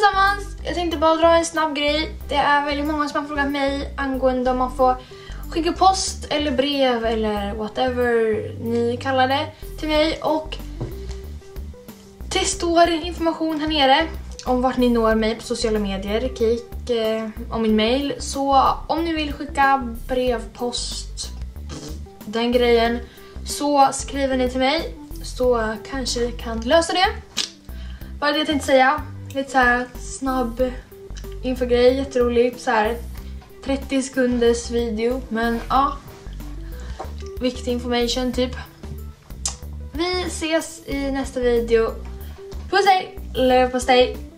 allesammans! Jag tänkte bara dra en snabb grej. Det är väldigt många som har frågat mig angående om man får skicka post eller brev eller whatever ni kallar det till mig. Och det står information här nere om vart ni når mig på sociala medier. Kik om min mail. Så om ni vill skicka brev, post, den grejen, så skriver ni till mig. Så kanske vi kan lösa det. Vad är det jag tänkte säga? Lite så här snabb infogrej, jätteroligt, så här 30 sekunders video, men ja, viktig information typ. Vi ses i nästa video. Puss hej, leverpastej!